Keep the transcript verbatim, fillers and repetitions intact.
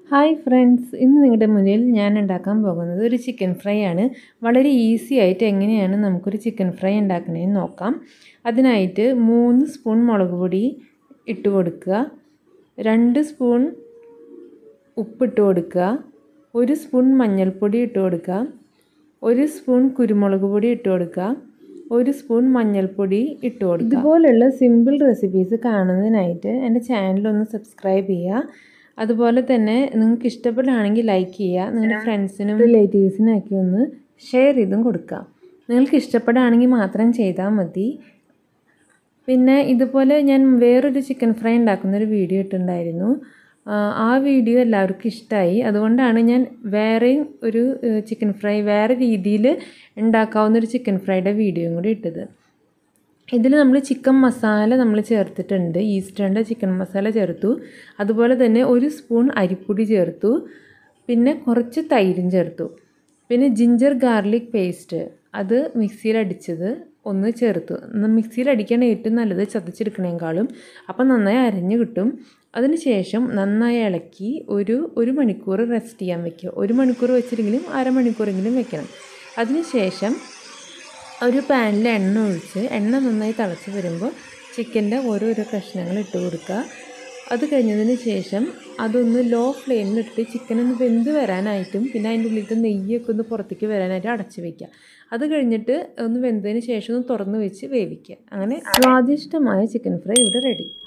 Hi friends, ഇന്ന് നിങ്ങളുടെ മുന്നിൽ ഞാൻ ഉണ്ടാക്കാൻ പോകുന്നത് ഒരു ചിക്കൻ ഫ്രൈ ആണ്. വളരെ ഈസി ആയിട്ട് എങ്ങനെയാണ് നമുക്കൊരു ചിക്കൻ ഫ്രൈ ഉണ്ടാക്കണമെന്ന് നോക്കാം. അതിനായിട്ട് മൂന്ന് സ്പൂൺ മുളക് പൊടി ഇട്ട് കൊടുക്കുക, രണ്ട് സ്പൂൺ ഉപ്പിട്ട് കൊടുക്കുക, ഒരു സ്പൂൺ മഞ്ഞൾപ്പൊടി ഇട്ട് കൊടുക്കുക, ഒരു സ്പൂൺ കുരുമുളക് പൊടി ഇട്ട് കൊടുക്കുക, ഒരു സ്പൂൺ മഞ്ഞൾപ്പൊടി ഇട്ട് കൊടുക്കുക. ഇതുപോലുള്ള സിമ്പിൾ റെസിപ്പീസ് കാണുന്നതിനായിട്ട് എൻ്റെ ചാനലൊന്ന് സബ്സ്ക്രൈബ് ചെയ്യുക. അതുപോലെ തന്നെ നിങ്ങൾക്ക് ഇഷ്ടപ്പെടുകയാണെങ്കിൽ ലൈക്ക് ചെയ്യുക, നിങ്ങളുടെ ഫ്രണ്ട്സിനും റിലേറ്റീവ്സിനും ഒക്കെ ഒന്ന് ഷെയർ ചെയ്തും കൊടുക്കുക. നിങ്ങൾക്ക് ഇഷ്ടപ്പെടുകയാണെങ്കിൽ മാത്രം ചെയ്താൽ മതി. പിന്നെ ഇതുപോലെ ഞാൻ വേറൊരു ചിക്കൻ ഫ്രൈ ഉണ്ടാക്കുന്നൊരു വീഡിയോ ഇട്ടിട്ടുണ്ടായിരുന്നു. ആ വീഡിയോ എല്ലാവർക്കും ഇഷ്ടമായി. അതുകൊണ്ടാണ് ഞാൻ വേറെയും ഒരു ചിക്കൻ ഫ്രൈ വേറെ രീതിയിൽ ഉണ്ടാക്കാവുന്നൊരു ചിക്കൻ ഫ്രൈയുടെ വീഡിയോയും കൂടി ഇട്ടത്. ഇതിൽ നമ്മൾ ചിക്കൻ മസാല നമ്മൾ ചേർത്തിട്ടുണ്ട്. ഈസ്റ്റേണിൻ്റെ ചിക്കൻ മസാല ചേർത്തു. അതുപോലെ തന്നെ ഒരു സ്പൂൺ അരിപ്പൊടി ചേർത്തു. പിന്നെ കുറച്ച് തൈരും ചേർത്തു. പിന്നെ ജിഞ്ചർ ഗാർലിക് പേസ്റ്റ് അത് മിക്സിയിൽ അടിച്ചത് ഒന്ന് ചേർത്തു. മിക്സിയിൽ അടിക്കാൻ ഏറ്റവും നല്ലത് ചതച്ചെടുക്കണേക്കാളും, അപ്പം നന്നായി അരഞ്ഞ് കിട്ടും. അതിന് ശേഷം നന്നായി ഇളക്കി ഒരു ഒരു മണിക്കൂർ റെസ്റ്റ് ചെയ്യാൻ വയ്ക്കുക. ഒരു മണിക്കൂർ വെച്ചില്ലെങ്കിലും അരമണിക്കൂറെങ്കിലും വെക്കണം. അതിന് ശേഷം ഒരു പാനിൽ എണ്ണ ഒഴിച്ച് എണ്ണ നന്നായി തിളച്ച് വരുമ്പോൾ ചിക്കൻ്റെ ഓരോരോ കഷ്ണങ്ങൾ ഇട്ട് കൊടുക്കുക. അത് കഴിഞ്ഞതിന് ശേഷം അതൊന്ന് ലോ ഫ്ലെയിമിലിട്ട് ചിക്കനൊന്ന് വെന്ത് വരാനായിട്ടും പിന്നെ അതിൻ്റെ ഉള്ളിലത്തെ നെയ്യൊക്കെ ഒന്ന് പുറത്തേക്ക് വരാനായിട്ട് അടച്ച് വയ്ക്കുക. അത് കഴിഞ്ഞിട്ട് ഒന്ന് വെന്തതിന് ശേഷം ഒന്ന് തുറന്ന് വെച്ച് വേവിക്കുക. അങ്ങനെ സ്വാദിഷ്ടമായ ചിക്കൻ ഫ്രൈ ഇവിടെ റെഡി.